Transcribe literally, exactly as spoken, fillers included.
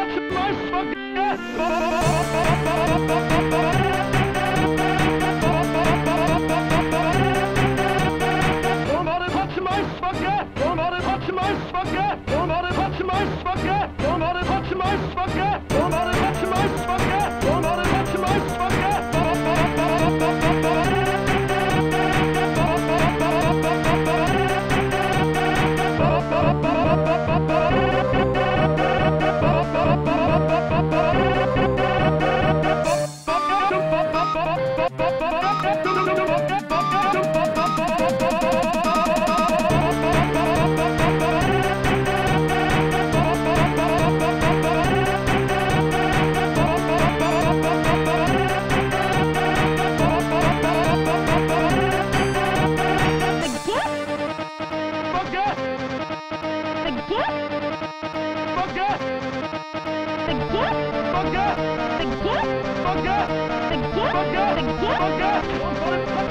touch my spaghetti. Somebody touch my spaghetti. Somebody touch my spaghetti. Somebody touch my spaghetti. Somebody touch my spaghetti. Somebody touch my spaghetti. Somebody touch my spaghetti. Spaghetti! Spaghetti! Spaghetti! Spaghetti! Spaghetti! Spaghetti!